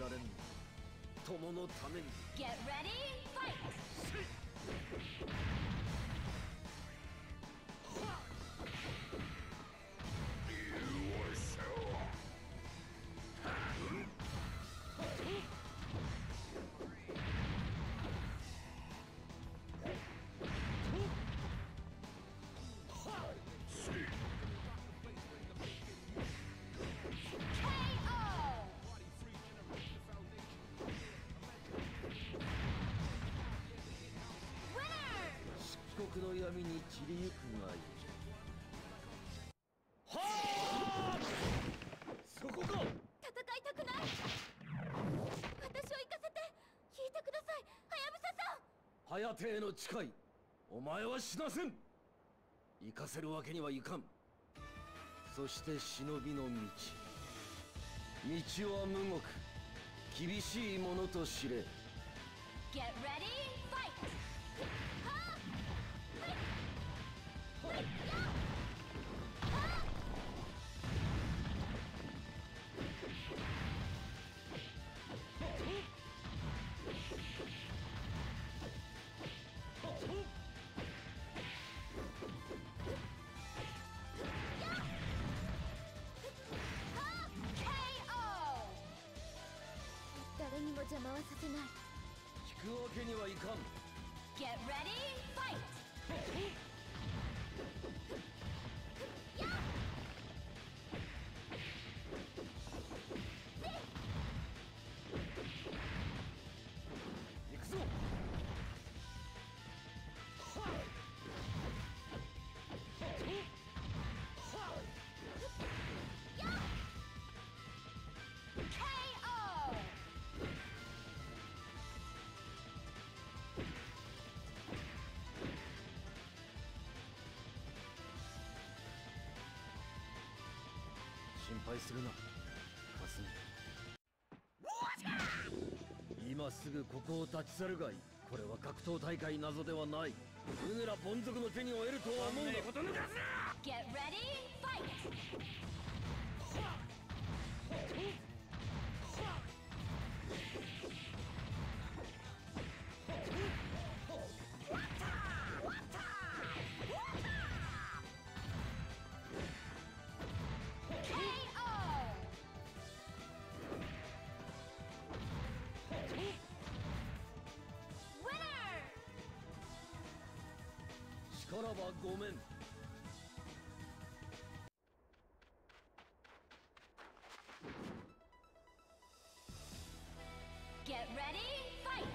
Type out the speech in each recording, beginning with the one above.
られん。友のために。 Get ready, fight! Winner! 漆黒の闇に散りゆくがいい。はあ、そこか。 戦いたくない。私を行かせて引いてください、はやぶささん。 颯への誓い、お前は死なせん。行かせるわけにはいかん。そして忍びの道、道は無極、厳しいものと知れ。 Get ready, fight! はあ、はい、はい、やっ、はあ、KO! 誰にも邪魔はさせない。 引くわけにはいかん。 Get ready, fight! やっ、 行くぞ。 KO! 心配するな、かすみ。今すぐここを立ち去るがいい。これは格闘大会などではない。うぬら凡族の手に負えるとは思うな。こと抜かすな。 Get ready, fight! しからばごめん。 Get ready, fight!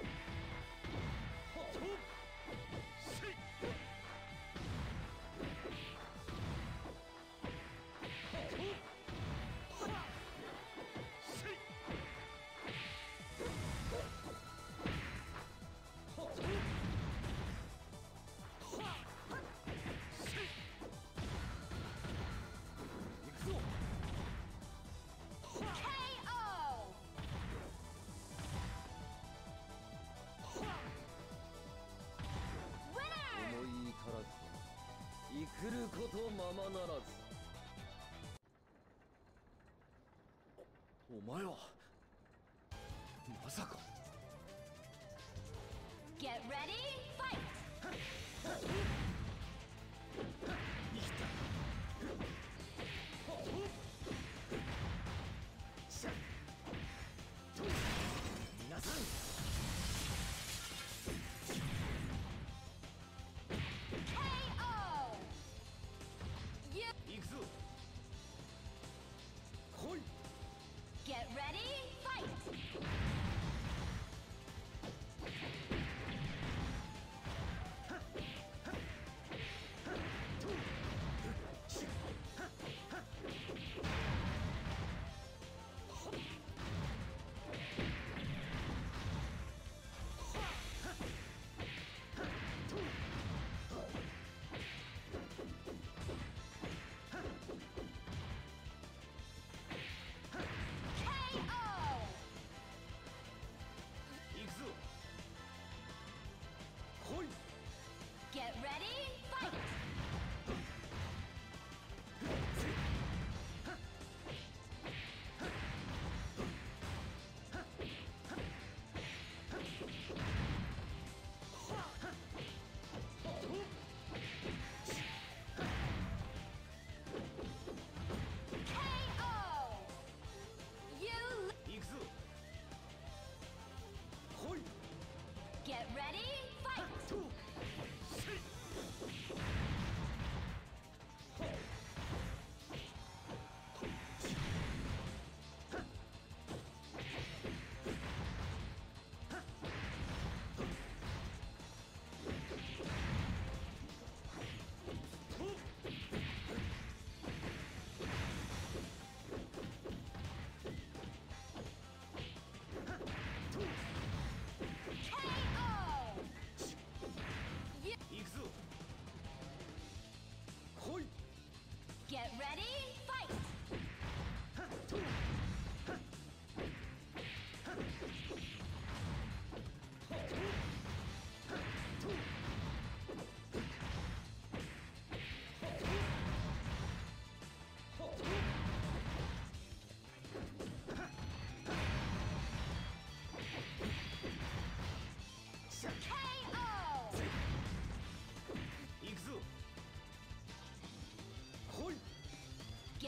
行くぞ。 KO! 思い至らず、生くることままならず。お前はまさか。 Get ready, fight! 皆さん、 KO! You 行くぞ。来い。 get ready, fight! は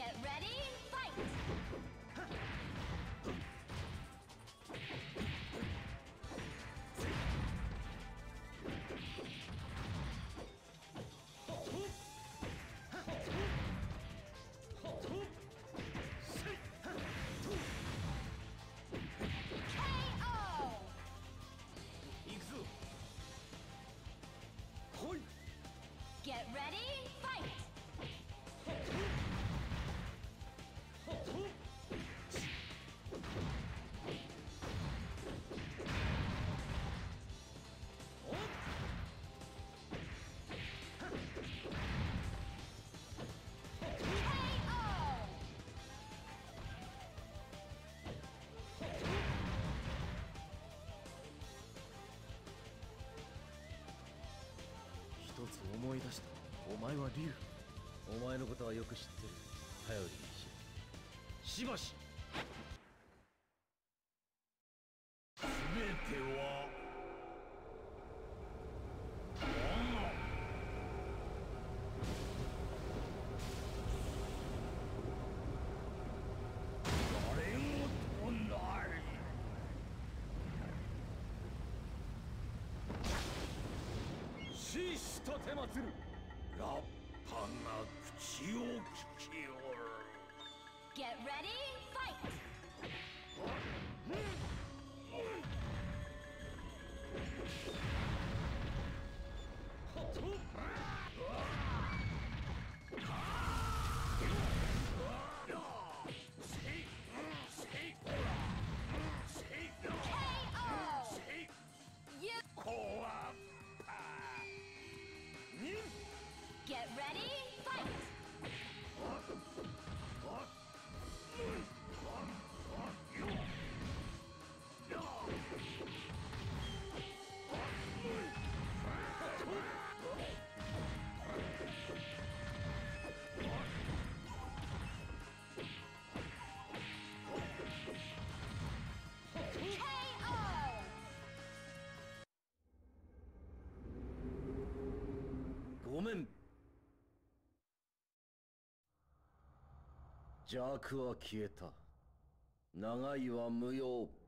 Get ready, fight! Get ready, fight! 一つ思い出した。お前は竜。お前のことはよく知ってる。頼りにしろ。しばし。全ては誰もとない。死したてまつる。ラッパが口を聞きおる。 Get ready, fight! Get ready, fight! KO! ごめん。邪悪は消えた。長いは無用。